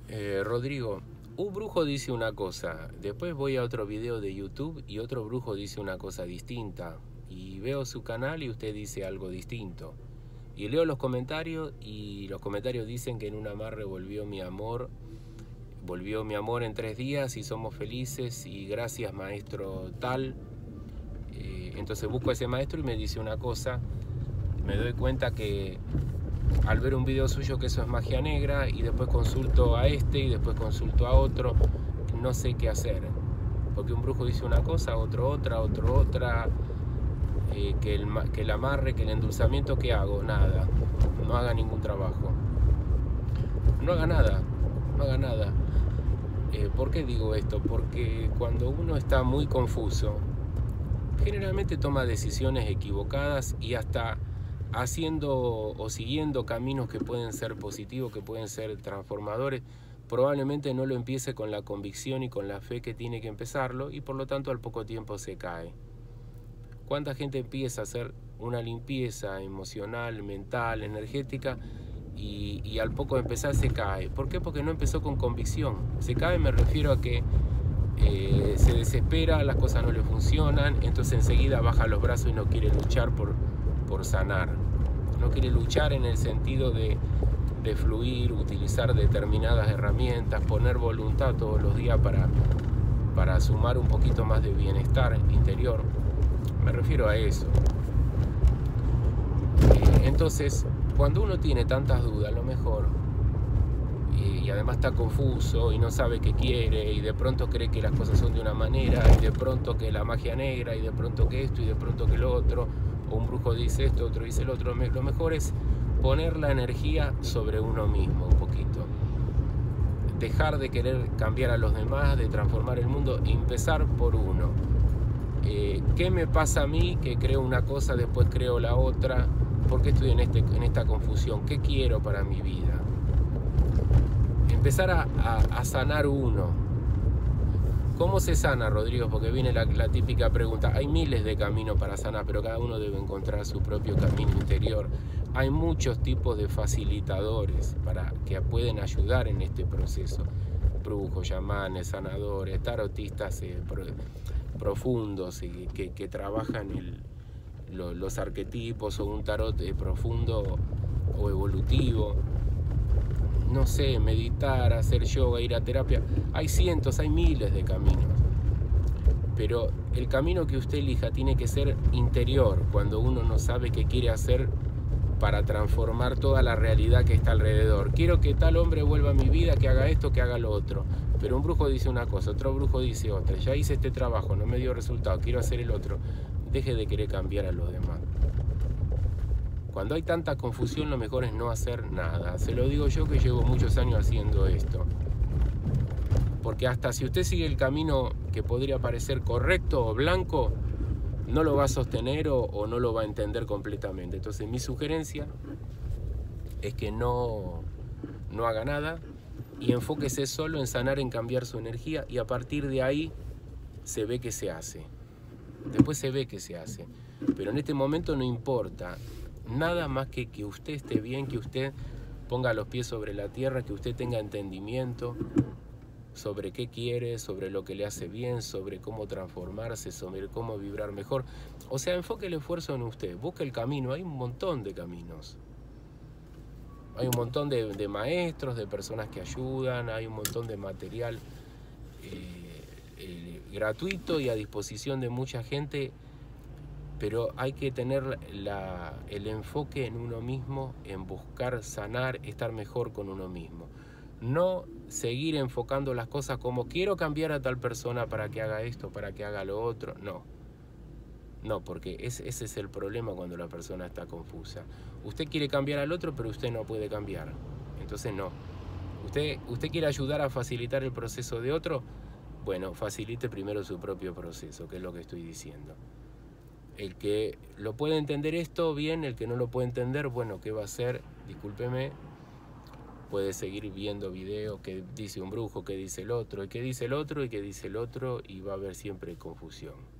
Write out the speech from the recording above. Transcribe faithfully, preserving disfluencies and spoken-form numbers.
Eh, Rodrigo, un brujo dice una cosa, después voy a otro video de YouTube y otro brujo dice una cosa distinta, y veo su canal y usted dice algo distinto. Y leo los comentarios y los comentarios dicen que en un amarre volvió mi amor, volvió mi amor en tres días y somos felices y gracias maestro tal. Eh, entonces busco a ese maestro y me dice una cosa, me doy cuenta que al ver un video suyo que eso es magia negra y después consulto a este y después consulto a otro, no sé qué hacer, porque un brujo dice una cosa, otro otra, otro otra, eh, que, el, que el amarre, que el endulzamiento, ¿qué hago? Nada, no haga ningún trabajo, no haga nada, no haga nada. Eh, ¿Por qué digo esto? Porque cuando uno está muy confuso, generalmente toma decisiones equivocadas y hasta haciendo o siguiendo caminos que pueden ser positivos, que pueden ser transformadores, probablemente no lo empiece con la convicción y con la fe que tiene que empezarlo y por lo tanto al poco tiempo se cae. ¿Cuánta gente empieza a hacer una limpieza emocional, mental, energética y, y al poco de empezar se cae? ¿Por qué? Porque no empezó con convicción. Se cae me refiero a que eh, se desespera, las cosas no le funcionan, entonces enseguida baja los brazos y no quiere luchar por por sanar, no quiere luchar en el sentido de, de fluir, utilizar determinadas herramientas, poner voluntad todos los días para, para sumar un poquito más de bienestar interior, me refiero a eso. Eh, entonces, cuando uno tiene tantas dudas, a lo mejor, y, y además está confuso y no sabe qué quiere, y de pronto cree que las cosas son de una manera, y de pronto que la magia negra, y de pronto que esto, y de pronto que lo otro, o un brujo dice esto, otro dice el otro, lo mejor es poner la energía sobre uno mismo un poquito. Dejar de querer cambiar a los demás, de transformar el mundo, y empezar por uno. Eh, ¿Qué me pasa a mí que creo una cosa, después creo la otra? ¿Por qué estoy en, este, en esta confusión? ¿Qué quiero para mi vida? Empezar a, a, a sanar uno. ¿Cómo se sana, Rodrigo? Porque viene la, la típica pregunta. Hay miles de caminos para sanar, pero cada uno debe encontrar su propio camino interior. Hay muchos tipos de facilitadores para que pueden ayudar en este proceso. Brujos, chamanes, sanadores, tarotistas eh, pro, profundos eh, que, que trabajan el, lo, los arquetipos o un tarot eh, profundo o evolutivo. No sé, meditar, hacer yoga, ir a terapia. Hay cientos, hay miles de caminos. Pero el camino que usted elija tiene que ser interior, cuando uno no sabe qué quiere hacer para transformar toda la realidad que está alrededor. Quiero que tal hombre vuelva a mi vida, que haga esto, que haga lo otro. Pero un brujo dice una cosa, otro brujo dice otra. Ya hice este trabajo, no me dio resultado, quiero hacer el otro. Deje de querer cambiar a los demás. Cuando hay tanta confusión, lo mejor es no hacer nada. Se lo digo yo que llevo muchos años haciendo esto. Porque hasta si usted sigue el camino que podría parecer correcto o blanco, no lo va a sostener o, o no lo va a entender completamente. Entonces mi sugerencia es que no, no haga nada y enfóquese solo en sanar, en cambiar su energía y a partir de ahí se ve que se hace. Después se ve que se hace. Pero en este momento no importa. Nada más que que usted esté bien, que usted ponga los pies sobre la tierra, que usted tenga entendimiento sobre qué quiere, sobre lo que le hace bien, sobre cómo transformarse, sobre cómo vibrar mejor. O sea, enfoque el esfuerzo en usted, busque el camino, hay un montón de caminos. Hay un montón de, de maestros, de personas que ayudan, hay un montón de material eh, eh, gratuito y a disposición de mucha gente. Pero hay que tener la, el enfoque en uno mismo, en buscar sanar, estar mejor con uno mismo. No seguir enfocando las cosas como quiero cambiar a tal persona para que haga esto, para que haga lo otro. No, no, porque ese, ese es el problema cuando la persona está confusa. Usted quiere cambiar al otro, pero usted no puede cambiar. Entonces no. Usted, usted quiere ayudar a facilitar el proceso de otro. Bueno, facilite primero su propio proceso, que es lo que estoy diciendo. El que lo puede entender esto, bien. El que no lo puede entender, bueno, ¿qué va a hacer? Discúlpeme, puede seguir viendo videos que dice un brujo, que dice el otro, y que dice el otro, y que dice el otro, y va a haber siempre confusión.